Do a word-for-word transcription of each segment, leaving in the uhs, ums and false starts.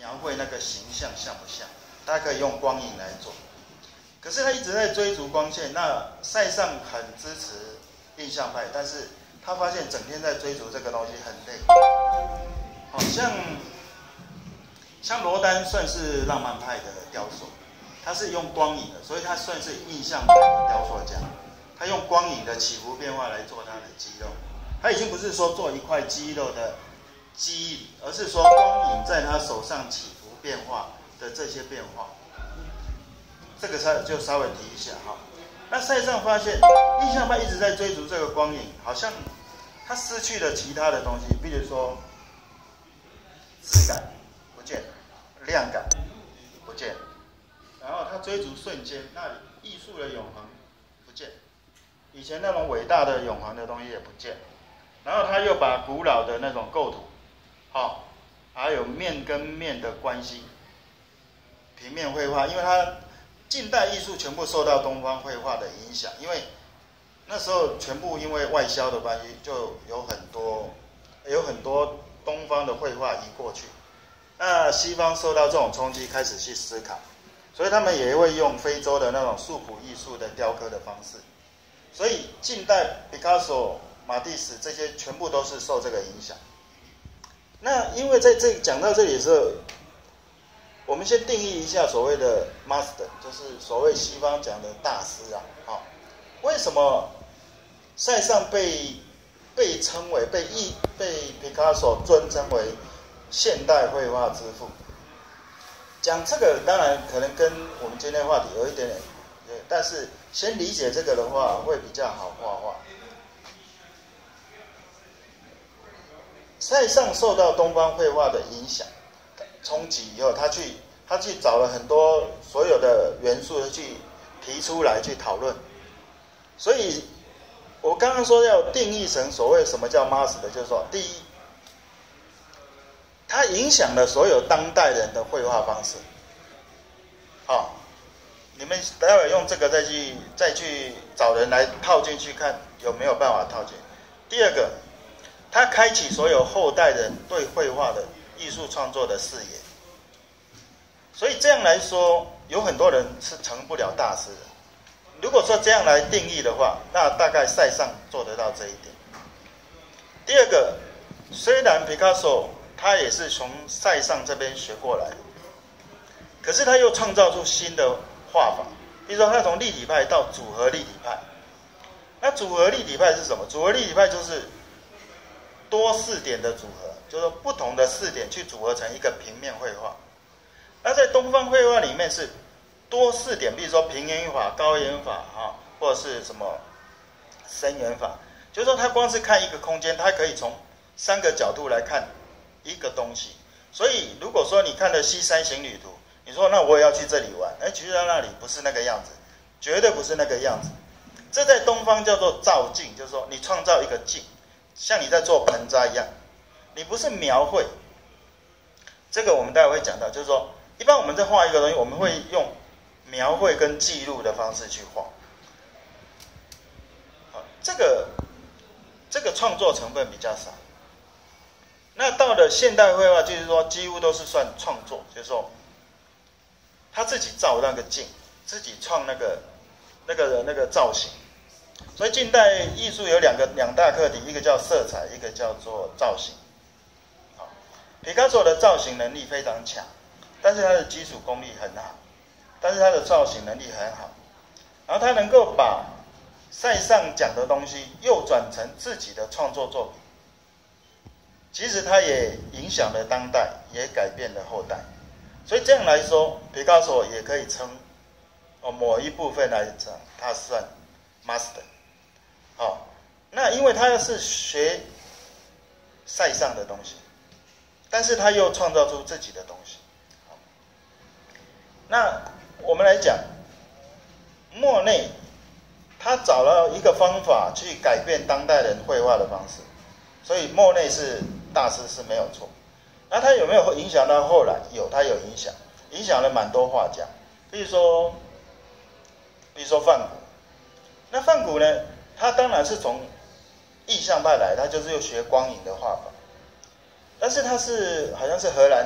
描绘那个形象像不像，他可以用光影来做。可是他一直在追逐光线，那塞尚很支持印象派，但是他发现整天在追逐这个东西很累。好像像罗丹算是浪漫派的雕塑，他是用光影的，所以他算是印象派的雕塑家。他用光影的起伏变化来做他的肌肉，他已经不是说做一块肌肉的记忆，而是说光影在他手上起伏变化的这些变化。这个稍就稍微提一下哈。那塞尚发现，印象派一直在追逐这个光影，好像他失去了其他的东西，比如说质感不见了，量感不见了，然后他追逐瞬间，那艺术的永恒不见了，以前那种伟大的永恒的东西也不见了，然后他又把古老的那种构图，好，还有面跟面的关系，平面绘画，因为他近代艺术全部受到东方绘画的影响，因为那时候全部因为外销的关系，就有很多有很多东方的绘画移过去，那西方受到这种冲击，开始去思考，所以他们也会用非洲的那种素朴艺术的雕刻的方式，所以近代毕卡索、马蒂斯这些全部都是受这个影响。那因为在这讲到这里的时候，我们先定义一下所谓的 master， 就是所谓西方讲的大师啊。好，为什么塞尚被被称为被艺被毕卡索尊称为现代绘画之父？讲这个当然可能跟我们今天的话题有一点点，但是先理解这个的话会比较好画画。塞尚受到东方绘画的影响冲击以后，他去他去找了很多所有的元素去提出来去讨论，所以我刚刚说要定义成所谓什么叫 master， 就是说，第一，它影响了所有当代人的绘画方式。好，你们待会用这个再去再去找人来套进去看有没有办法套进。第二个，它开启所有后代人对绘画的艺术创作的视野。所以这样来说，有很多人是成不了大师的。如果说这样来定义的话，那大概塞尚做得到这一点。第二个，虽然毕卡索他也是从塞尚这边学过来的，可是他又创造出新的画法，比如说他从立体派到组合立体派。那组合立体派是什么？组合立体派就是多视点的组合，就是说不同的视点去组合成一个平面绘画。那在东方绘画里面是多视点，比如说平圆法、高圆法啊，或者是什么深圆法，就是说他光是看一个空间，他可以从三个角度来看一个东西。所以如果说你看了西山行旅图，你说那我也要去这里玩，哎，其实到那里不是那个样子，绝对不是那个样子。这在东方叫做造境，就是说你创造一个境，像你在做盆栽一样，你不是描绘。这个我们待会会讲到，就是说一般我们在画一个东西，我们会用描绘跟记录的方式去画。好，这个这个创作成分比较少。那到了现代绘画，就是说几乎都是算创作，就是说他自己造那个境，自己创那个那个那个造型。所以近代艺术有两个两大课题，一个叫色彩，一个叫做造型。好，毕卡索的造型能力非常强，但是他的基础功力很好，但是他的造型能力很好，然后他能够把塞尚讲的东西又转成自己的创作作品。其实他也影响了当代，也改变了后代。所以这样来说，毕卡索也可以称哦某一部分来讲，他算 master。好，那因为他是学塞尚的东西，但是他又创造出自己的东西。好，那我们来讲，莫内他找了一个方法去改变当代人绘画的方式，所以莫内是大师是没有错。那他有没有影响到后来？有，他有影响，影响了蛮多画家。比如说，比如说梵谷。那梵谷呢，他当然是从意象派来，他就是又学光影的画法。但是他是好像是荷兰人，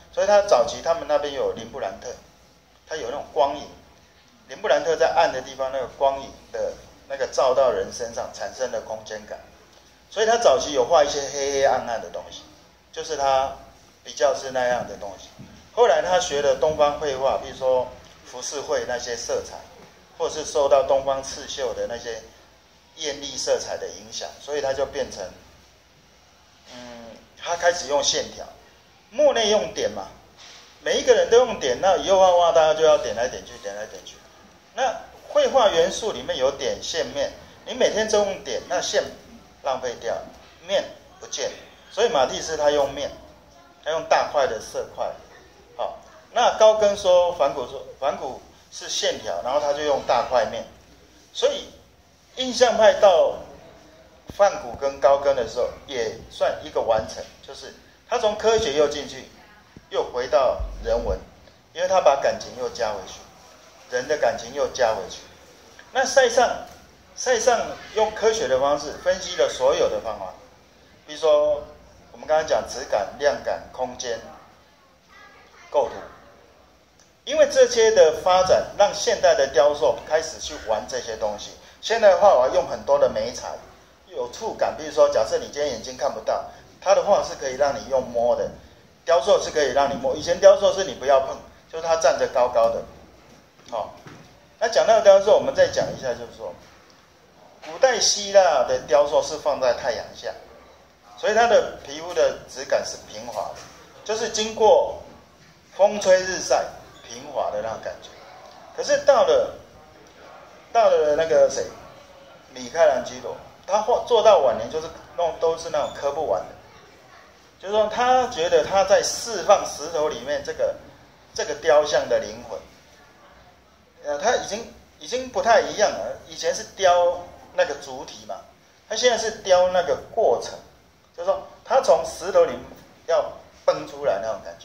所以他早期他们那边有林布兰特，它有那种光影，林布兰特在暗的地方那个光影的那个照到人身上产生的空间感，所以他早期有画一些黑黑暗暗的东西，就是他比较是那样的东西。后来他学了东方绘画，比如说浮世绘那些色彩，或者是受到东方刺绣的那些艳丽色彩的影响，所以他就变成，嗯，他开始用线条，墨内用点嘛，每一个人都用点，那以后画画大家就要点来点去，点来点去。那绘画元素里面有点线面，你每天都用点，那线浪费掉，面不见，所以马蒂斯他用面，他用大块的色块。好，那高更说梵谷说梵谷是线条，然后他就用大块面，所以印象派到梵谷跟高更的时候也算一个完成，就是他从科学又进去，又回到人文，因为他把感情又加回去，人的感情又加回去。那塞尚塞尚用科学的方式分析了所有的方法，比如说我们刚才讲质感、量感、空间、构图，因为这些的发展，让现代的雕塑开始去玩这些东西。现代画我要用很多的媒材，有触感，比如说，假设你今天眼睛看不到，它的画是可以让你用摸的，雕塑是可以让你摸。以前雕塑是你不要碰，就是它站着高高的。好、哦，那讲到雕塑，我们再讲一下，就是说，古代希腊的雕塑是放在太阳下，所以它的皮肤的质感是平滑的，就是经过风吹日晒，平滑的那种感觉。可是到了到了那个谁，米开朗基罗，他画做到晚年就是弄都是那种刻不完的，就是说他觉得他在释放石头里面这个这个雕像的灵魂，呃，他已经已经不太一样了。以前是雕那个主体嘛，他现在是雕那个过程，就是说他从石头里要蹦出来那种感觉。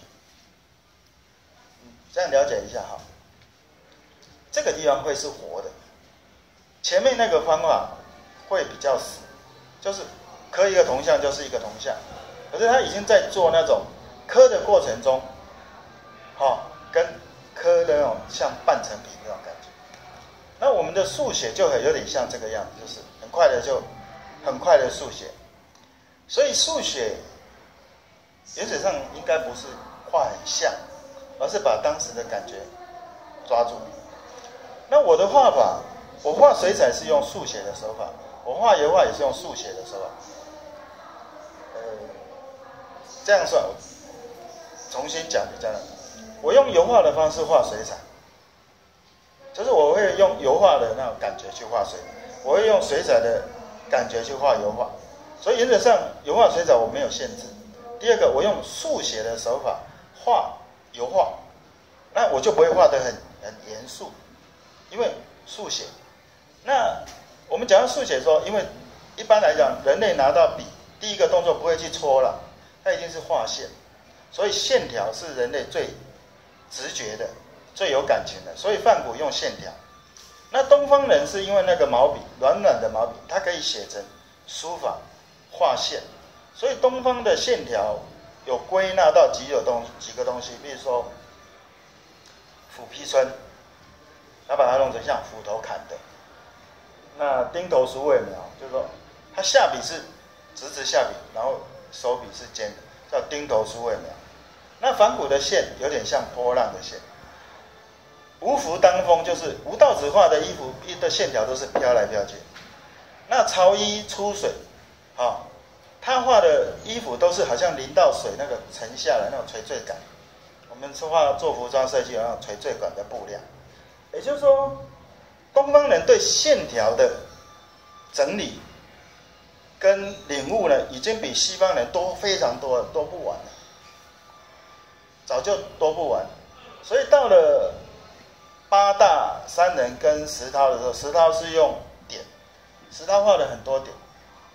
这样了解一下哈，这个地方会是活的，前面那个方法会比较死，就是刻一个铜像就是一个铜像，可是他已经在做那种刻的过程中，好、哦、跟刻的那种像半成品那种感觉。那我们的速写就很有点像这个样子，就是很快的就很快的速写，所以速写原则上应该不是画很像，而是把当时的感觉抓住。那我的画法，我画水彩是用速写的手法，我画油画也是用速写的手法。呃，这样算，重新讲比较难。我用油画的方式画水彩，就是我会用油画的那种感觉去画水，我会用水彩的感觉去画油画。所以原则上，油画、水彩我没有限制。第二个，我用速写的手法画油画，那我就不会画得很很严肃，因为速写。那我们讲到速写说，因为一般来讲，人类拿到笔，第一个动作不会去戳了，它一定是画线，所以线条是人类最直觉的、最有感情的。所以梵谷用线条，那东方人是因为那个毛笔，软软的毛笔，它可以写成书法、画线，所以东方的线条有归纳到几个东几个东西，比如说斧劈皴，他把它弄成像斧头砍的。那钉头鼠尾描，就是说他下笔是直直下笔，然后手笔是尖的，叫钉头鼠尾描。那梵谷的线有点像波浪的线。无服当风，就是吴道子画的衣服的线条都是飘来飘去。那曹衣出水，啊、哦，他画的衣服都是好像淋到水那个沉下来那种垂坠感。我们说画做服装设计有那种垂坠感的布料，也就是说，东方人对线条的整理跟领悟呢，已经比西方人多非常多了，多不完了，早就多不完。所以到了八大山人跟石涛的时候，石涛是用点，石涛画了很多点。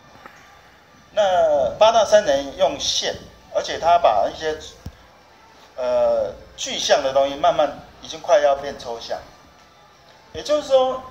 那八大山人用线，而且他把一些呃具象的东西慢慢已经快要变抽象。也就是说，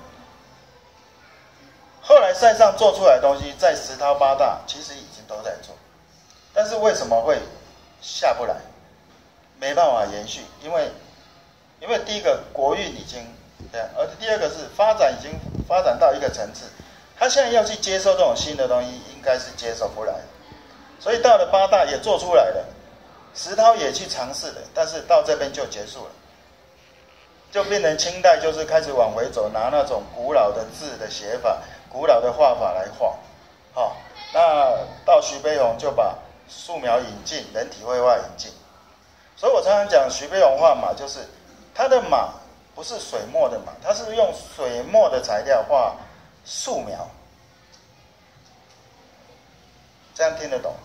后来塞尚做出来的东西，在石涛八大其实已经都在做，但是为什么会下不来？ 没办法延续，因为因为第一个国运已经这样，而第二个是发展已经发展到一个层次，他现在要去接受这种新的东西，应该是接受不来，所以到了八大也做出来了，石涛也去尝试了，但是到这边就结束了，就变成清代就是开始往回走，拿那种古老的字的写法、古老的画法来画，好、哦，那到徐悲鸿就把素描引进，人体绘画引进。所以我常常讲徐悲鸿画马，就是他的马不是水墨的马，他是用水墨的材料画素描，这样听得懂？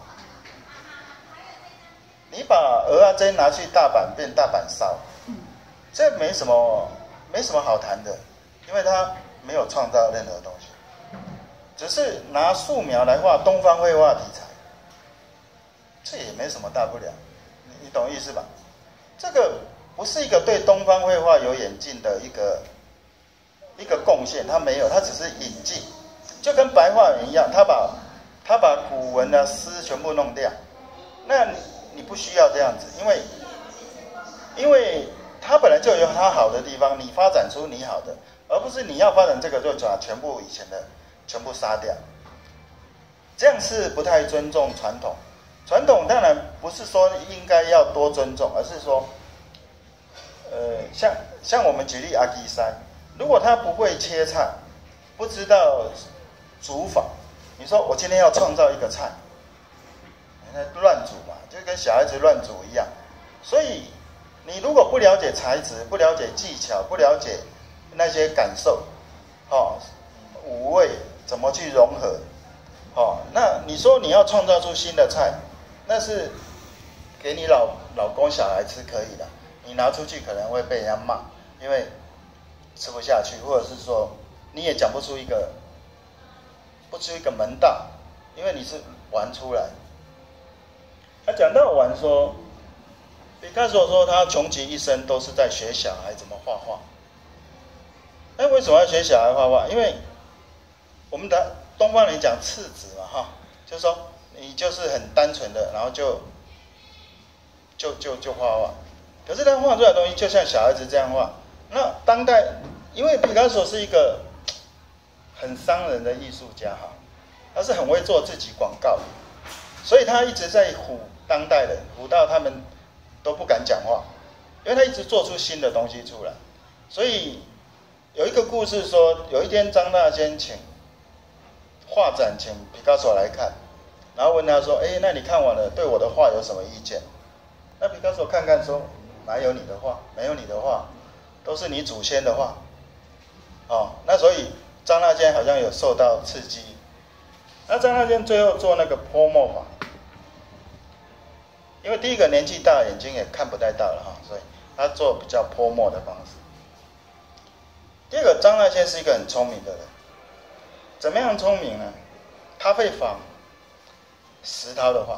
你把鹅啊针拿去大阪变大阪烧，这没什么没什么好谈的，因为他没有创造任何东西，只是拿素描来画东方绘画题材，这也没什么大不了。你懂意思吧？这个不是一个对东方绘画有演进的一个一个贡献，他没有，他只是引进，就跟白话文一样，他把他把古文的诗全部弄掉，那你你不需要这样子，因为因为他本来就有他好的地方，你发展出你好的，而不是你要发展这个就把全部以前的全部杀掉，这样是不太尊重传统。传统当然不是说应该要多尊重，而是说，呃，像像我们举例阿基山，如果他不会切菜，不知道煮法，你说我今天要创造一个菜，那乱煮嘛，就跟小孩子乱煮一样。所以你如果不了解材质，不了解技巧，不了解那些感受，哦，五味怎么去融合，哦，那你说你要创造出新的菜。那是给你老老公小孩吃可以的，你拿出去可能会被人家骂，因为吃不下去，或者是说你也讲不出一个不出一个门道，因为你是玩出来。他讲到玩说，毕卡索说他穷其一生都是在学小孩怎么画画。那为什么要学小孩画画？因为我们的东方人讲赤子嘛，哈，就是说。你就是很单纯的，然后就就就就画画，可是他画出来的东西就像小孩子这样画。那当代，因为毕卡索是一个很伤人的艺术家哈，他是很会做自己广告的，所以他一直在唬当代人，唬到他们都不敢讲话，因为他一直做出新的东西出来。所以有一个故事说，有一天张大千请画展，请毕卡索来看。然后问他说：“哎，那你看完了，对我的画有什么意见？”那毕卡索看看说：“哪有你的画？没有你的画，都是你祖先的画。”哦，那所以张大千好像有受到刺激。那张大千最后做那个泼墨法，因为第一个年纪大，眼睛也看不太到了哈，所以他做比较泼墨的方式。第二个，张大千是一个很聪明的人，怎么样聪明呢？他会仿石涛的画，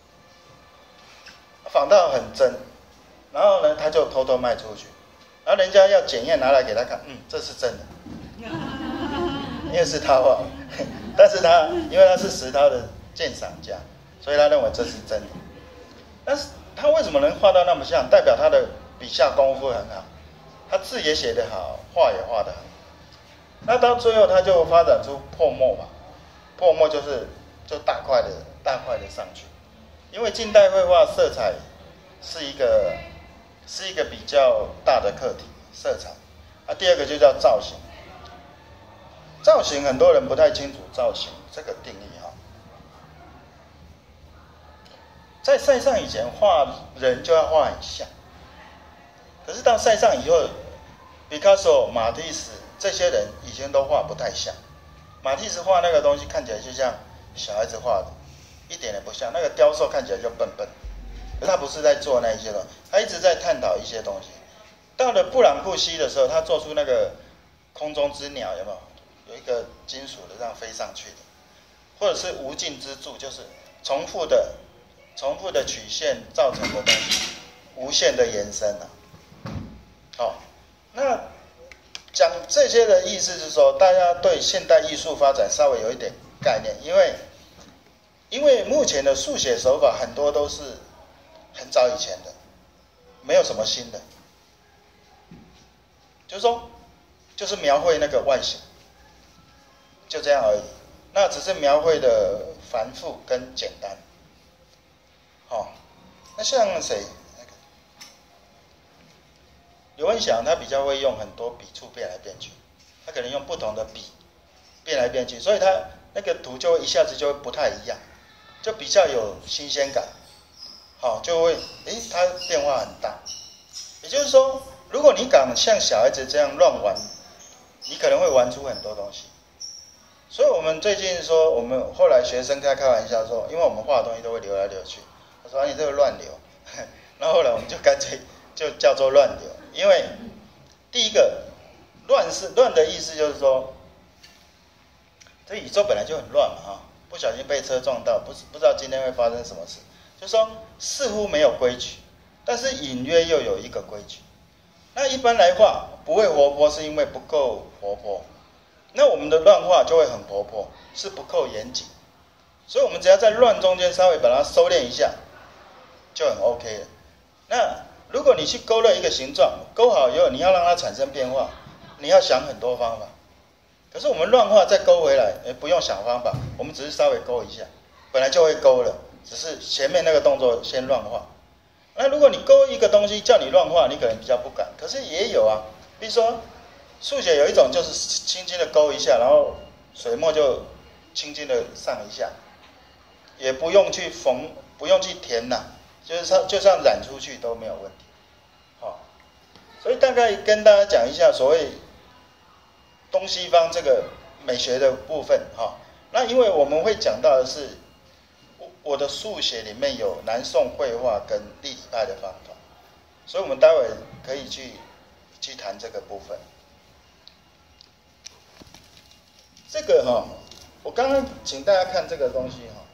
仿到很真，然后呢，他就偷偷卖出去，然后人家要检验拿来给他看，嗯，这是真的，因为是他画，但是他因为他是石涛的鉴赏家，所以他认为这是真的。但是他为什么能画到那么像？代表他的笔下功夫很好，他字也写得好，画也画得好。那到最后他就发展出破墨嘛，破墨就是就大块的。大块的上去，因为近代绘画色彩是一个是一个比较大的课题，色彩。啊，第二个就叫造型，造型很多人不太清楚造型这个定义哈。在塞尚以前画人就要画很像，可是到塞尚以后，毕卡索、马蒂斯这些人以前都画不太像。马蒂斯画那个东西看起来就像小孩子画的。一点也不像，那个雕塑看起来就笨笨，可是他不是在做那一些东西，他一直在探讨一些东西。到了布朗库西的时候，他做出那个空中之鸟，有没有？有一个金属的这样飞上去的，或者是无尽之柱，就是重复的、重复的曲线造成的东西，无限的延伸啊。好，那讲这些的意思是说，大家对现代艺术发展稍微有一点概念，因为。因为目前的速写手法很多都是很早以前的， 有什么新的，就是说，就是描绘那个外形，就这样而已。那只是描绘的繁复跟简单。好、哦，那像谁？刘文祥他比较会用很多笔触变来变去，他可能用不同的笔变来变去，所以他那个图就一下子就会不太一样，就比较有新鲜感。好、哦，就会诶，它变化很大。也就是说，如果你敢像小孩子这样乱玩，你可能会玩出很多东西。所以我们最近说，我们后来学生开开玩笑说，因为我们画的东西都会流来流去，他说、啊、你这个乱流，然后后来我们就干脆就叫做乱流，因为第一个乱是乱的意思就是说，这宇宙本来就很乱嘛哈，不小心被车撞到，不不知道今天会发生什么事，就是说似乎没有规矩，但是隐约又有一个规矩。那一般来画不会活泼，是因为不够活泼。那我们的乱画就会很活泼，是不够严谨。所以我们只要在乱中间稍微把它收敛一下，就很 OK 了。那如果你去勾勒一个形状，勾好以后你要让它产生变化，你要想很多方法。可是我们乱画再勾回来，也不用想方法，我们只是稍微勾一下，本来就会勾了，只是前面那个动作先乱画。那如果你勾一个东西叫你乱画，你可能比较不敢。可是也有啊，比如说速写有一种就是轻轻的勾一下，然后水墨就轻轻的上一下，也不用去缝，不用去填呐、啊，就是说就算染出去都没有问题。好、哦，所以大概跟大家讲一下所谓东西方这个美学的部分哈、哦。那因为我们会讲到的是，我的速写里面有南宋绘画跟立体派的方法，所以我们待会可以去去谈这个部分。这个哈、哦，我刚刚请大家看这个东西哈、哦，